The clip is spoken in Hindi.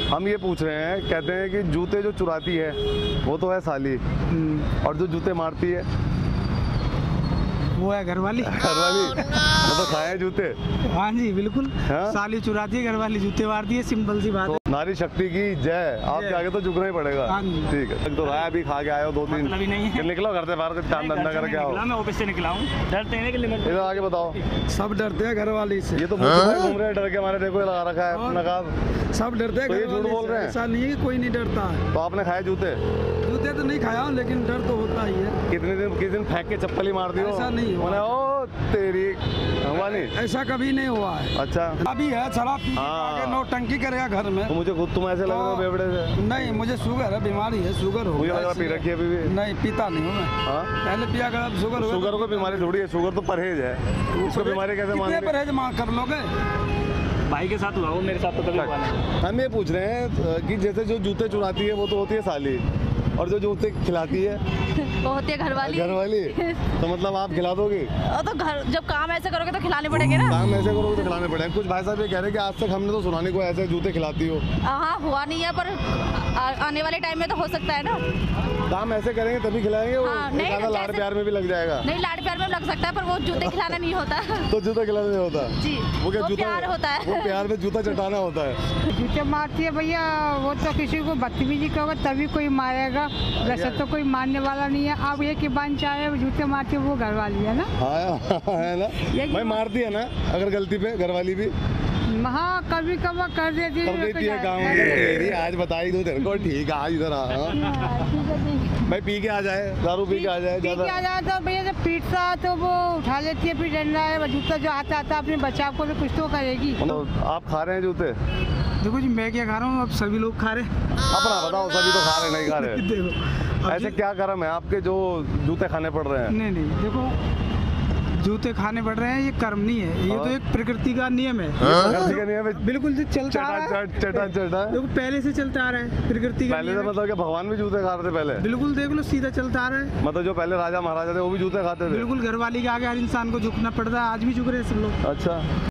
हम ये पूछ रहे हैं, कहते हैं कि जूते जो चुराती है वो तो है साली, और जो जूते मारती है वो है घरवाली। घरवाली। तो खाए हैं जूते। हाँ जी बिल्कुल। हाँ? साली चुराती है, घरवाली जूते मारती है, सिंपल सी बात तो है। नारी शक्ति की जय। आपके आगे तो झुकना ही पड़ेगा। हाँ जी। ठीक है। तो राय अभी खा के आए हो 2-3 मतलब ही नहीं है। फिर निकलो घर से बाहर से, काम धंधा करके आओ। मैं ऑफिस से निकला हूँ, डरते हैं कि लिमिट। इधर आगे बताओ। सब डरते हैं घरवाली से। ये तो मुंह पे घूम रहे हैं डर के हमारे, देखो ये लगा रखा है नकाब। सब डरते हैं तो ये घरवाली झूठ बोल से। रहे हैं? ऐसा नहीं है कि कोई नहीं डरता है। तो आपने खाए जूते? जूते तो नहीं खाया हूँ, लेकिन डर तो होता ही है। किस दिन फेंक के चप्पल ही मार दी हो? ऐसा नहीं हुआ। मैंने ओ तेरी हुआ नहीं। ऐसा कभी नहीं हुआ है। अच्छा। अभी है शराब पी के हाँ। आगे नौटंकी करेगा घर में। तो मुझे खुद तुम ऐसे लग रहे हो बेवड़े से। नहीं, मुझे शुगर है, बीमारी है, शुगर हो मुझे गया लग रहा पी इसलिए। रखी है अभी भी। नहीं, पीता नहीं हूँ मैं। हाँ? पहले पिया कर, अब शुगर हो गया। शुगर को बीमारी थोड़ी है, शुगर तो परहेज है। उसको बीमारी कैसे मान कितने ली? परहेज कर लोगे? भाई के साथ हुआ, वो मेरे साथ तो कभी हुआ नहीं। हम ये पूछ रहे हैं कि जैसे जो जूते चुराती है वो तो होती है साली, और जो जूते खिलाती है वो होती है घरवाली। घरवाली। तो मतलब आप खिला दोगे? और तो घर जब काम ऐसे करोगे तो खिलाने पड़ेंगे ना। काम ऐसे करोगे तो खिलाने पड़ेंगे। कुछ भाई साहब ये कह रहे हैं कि आज तक हमने तो सुना नहीं कोई ऐसे जूते खिलाती हो। हाँ, हुआ नहीं है, पर आने वाले टाइम में तो हो सकता है ना। काम ऐसे करेंगे तभी खिलाएंगे। वो हाँ, नहीं, ज़्यादा लाड़ जैसे- प्यार में भी लग जाएगा। नहीं, लाड़ प्यार में लग सकता है, पर वो जूते खिलाना नहीं होता। तो जूता खिलाना नहीं होता। जी, वो क्या वो जूता प्यार होता है। वो प्यार में जूता चटाना होता है। जूते मारती है भैया, वो तो किसी को बदतमीजी करोगे तभी कोई मारेगा, वैसे तो कोई मारने वाला नहीं है। अब ये कि बन चाहे जूते मारती है वो घरवाली है ना। हाँ है ना भाई, मारती है ना अगर गलती पे घरवाली भी हाँ, कभी कभार कर देती कर देती है काम। तेरी आज बताई दो तेरे को। ठीक है, आज इधर आ। भाई पी के आ जाए, दारू पी के आ जाए पी ज्यादा। के आ जाए तो भैया जब पीटता है तो वो उठा लेती है, फिर डंडा है, जूता जो आता आता अपने बचाव को तो कुछ तो करेगी। मतलब आप खा रहे हैं जूते? देखो जी, मैं क्या खा रहा हूँ, अब सभी लोग खा रहे हैं। अपना बताओ, सभी तो खा रहे नहीं खा रहे। देखो अब ऐसे क्या कर्म है आपके जो जूते खाने पड़ रहे हैं? नहीं नहीं, देखो जूते खाने पड़ रहे हैं, ये कर्म नहीं है, ये तो एक प्रकृति का नियम है। प्रकृति का नियम है। बिल्कुल जो चलता आ रहा है। चटा देखो पहले से चलता आ रहा है, प्रकृति का पहले से नियम है। मतलब कि भगवान भी जूते खा रहे थे पहले? बिल्कुल, देख लो सीधा चलता आ रहा है। मतलब जो पहले राजा महाराजा थे वो भी जूते खाते थे? बिल्कुल, घरवाली के आगे हर इंसान को झुकना पड़ता है, आज भी झुक रहे हैं सब लोग। अच्छा।